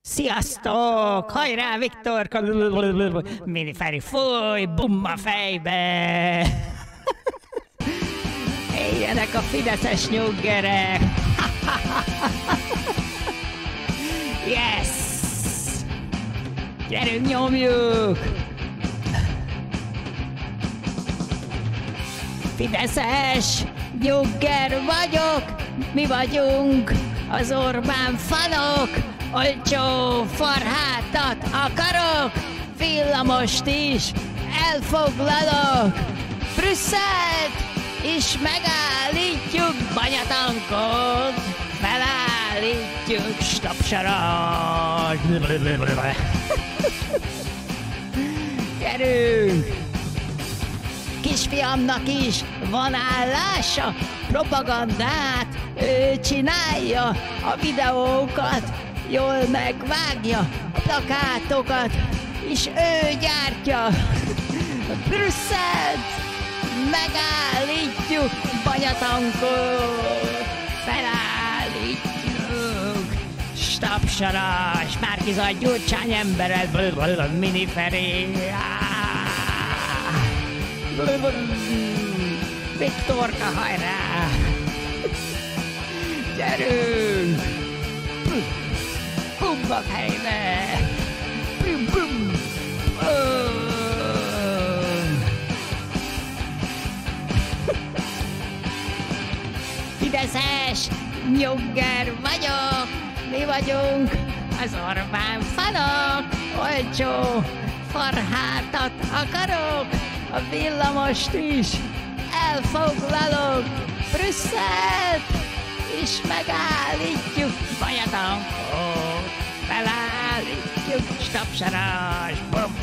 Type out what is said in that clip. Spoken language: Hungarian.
Sziasztok! Hajrá, Viktor! Miniferi, fúj, bum a fejbe! Éljenek a fideszes nyuggerek! Yes! Gyerünk, nyomjuk! Fideszes nyugger vagyok, mi vagyunk az Orbán fanok, olcsó farhátat akarok, villamost is elfoglalok, Brüsszelt is megállítjuk, Banyatankot felállítjuk, stopsarat. Gyerünk! Kisfiamnak is van állása, propagandát ő csinálja, a videókat jól megvágja, a plakátokat is ő gyártja. Brüsszelt megállítjuk, Banyatankot felállítjuk. Stapsaras, Márki-Zay, Gyurcsány embered, Miniferi. Viktorka, hajrá! Gyerünk! Bumbak helybe! Bum, bum. Fideszes nyugger vagyok, mi vagyunk az Orbán fanok, olcsó farhátat akarok, a villamost is elfoglalok, Brüsszelt is megállítjuk, Banyatankot felállítjuk, stopsaras, bum,